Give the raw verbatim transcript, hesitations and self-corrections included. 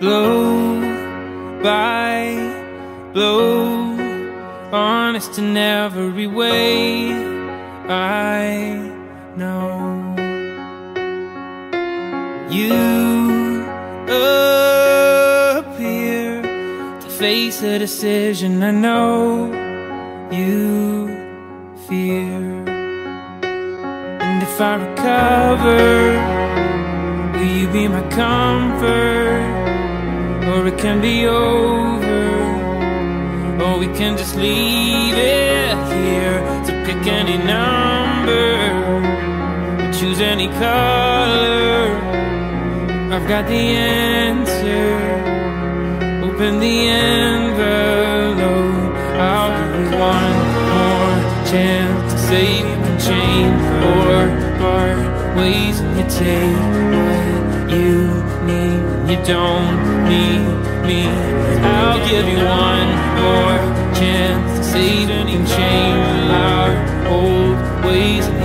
blow by blow, honest in every way. I know you appear to face a decision I know you fear. And if I recover, will you be my comfort? Or it can be over, or we can just leave it here. So pick any number, or choose any color. I've got the answer. Open the envelope. I'll give you one more chance to save and change or part ways, and you take what you need. You don't need me. I'll give you one more chance to save and change our old ways.